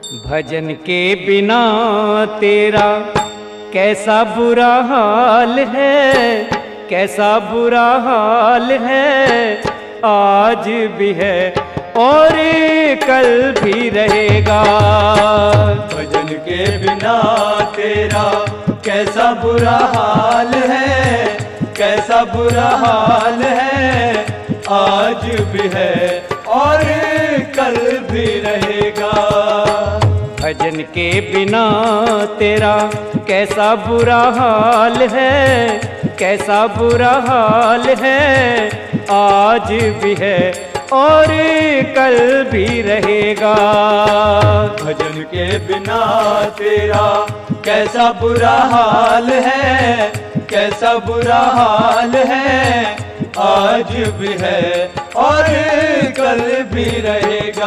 भजन के बिना तेरा कैसा बुरा हाल है, कैसा बुरा हाल है। आज भी है और कल भी रहेगा। भजन के बिना तेरा कैसा बुरा हाल है, कैसा बुरा हाल है। आज भी है और कल भी रहेगा। भजन के बिना तेरा कैसा बुरा हाल है, कैसा बुरा हाल है। आज भी है और कल भी रहेगा। भजन के बिना तेरा कैसा बुरा हाल है, कैसा बुरा हाल है। आज भी है और कल भी रहेगा।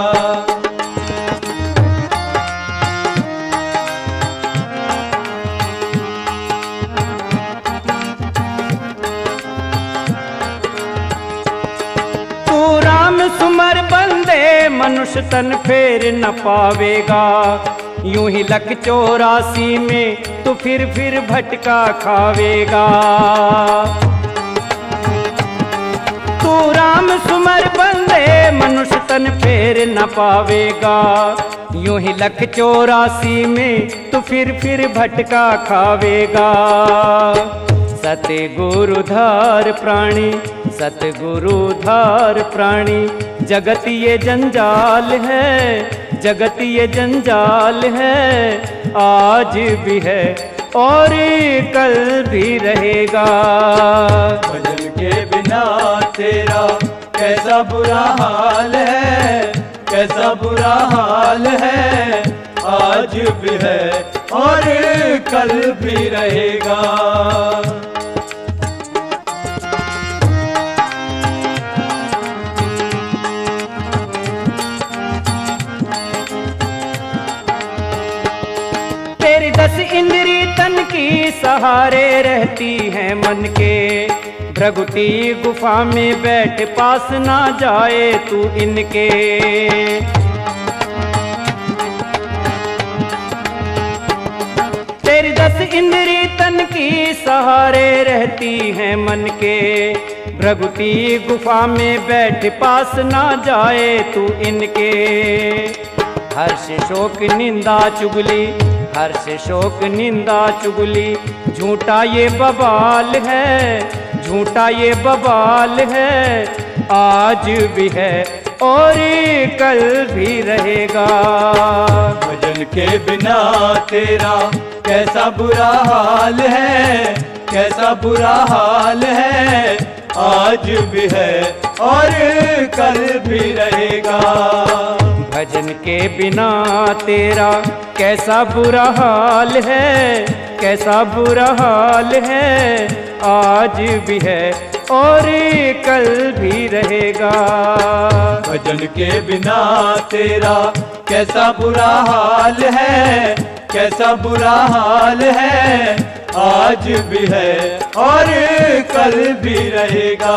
सुमर बंदे मनुष्य तन फेर न पावेगा। यूं ही लक 84 में तू फिर भटका खावेगा। तू राम सुमर बंदे मनुष्य तन फेर न पावेगा। यूं ही लक 84 में तू फिर भटका खावेगा। सतगुरु धार प्राणी, सतगुरु धार प्राणी। जगत ये जंजाल है, जगत ये जंजाल है। आज भी है और कल भी रहेगा। भजन के बिना तेरा कैसा बुरा हाल है, कैसा बुरा हाल है। आज भी है और कल भी रहेगा। तेरी 10 इंद्री तन की सहारे रहती हैं मन के। भृगुटी गुफा में बैठ पास ना जाए तू इनके। तेरी 10 इंद्री तन की सहारे रहती हैं मन के। भृगुटी गुफा में बैठ पास ना जाए तू इनके। हर्ष शोक निंदा चुगली, हर्ष शोक निंदा चुगली। झूठा ये बवाल है, झूठा ये बवाल है। आज भी है और कल भी रहेगा। भजन के बिना तेरा कैसा बुरा हाल है, कैसा बुरा हाल है। आज भी है और कल भी रहेगा। भजन के बिना तेरा कैसा बुरा हाल है, कैसा बुरा हाल है। आज भी है और कल भी रहेगा। भजन के बिना तेरा कैसा बुरा हाल है, कैसा बुरा हाल है। आज भी है और कल भी रहेगा।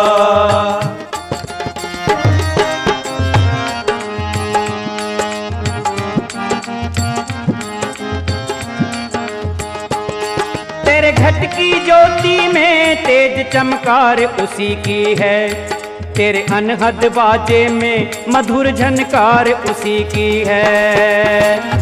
तेरे घट की ज्योति में तेज चमकार उसी की है। तेरे अनहद बाजे में मधुर झनकार उसी की है।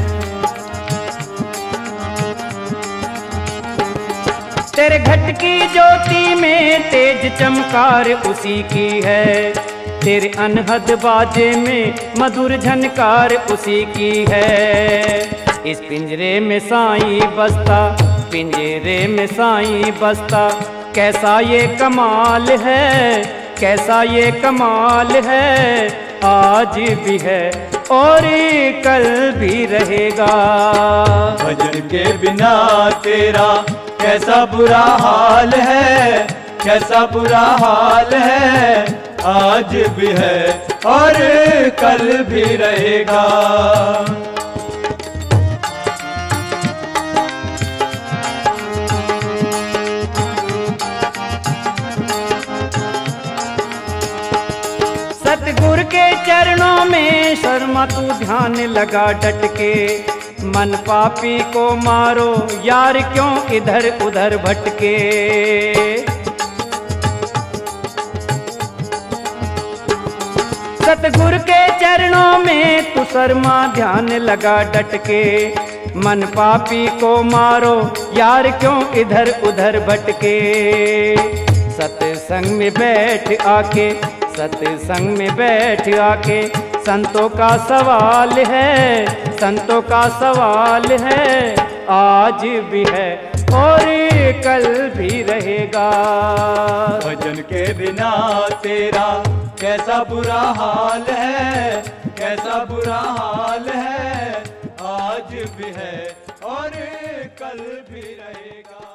तेरे घट की ज्योति में तेज चमकार उसी की है। तेरे अनहद बाजे में मधुर झनकार उसी की है। इस पिंजरे में साईं बसता, पिंजरे में साईं बसता। कैसा ये कमाल है, कैसा ये कमाल है। आज भी है और कल भी रहेगा। भजन के बिना तेरा कैसा बुरा हाल है, कैसा बुरा हाल है। आज भी है और कल भी रहेगा। सतगुरु के चरणों में शर्म शर्मा तू ध्यान लगा डट के, मन पापी को मारो यार क्यों इधर उधर भटके। सतगुरु के चरणों में तू शर्मा ध्यान लगा डट के, मन पापी को मारो यार क्यों इधर उधर भटके। सत्संग में बैठ आके, सत्संग में बैठ आके, संतों का सवाल है, संतों का सवाल है, आज भी है और कल भी रहेगा। भजन के बिना तेरा कैसा बुरा हाल है, कैसा बुरा हाल है, आज भी है और कल भी रहेगा।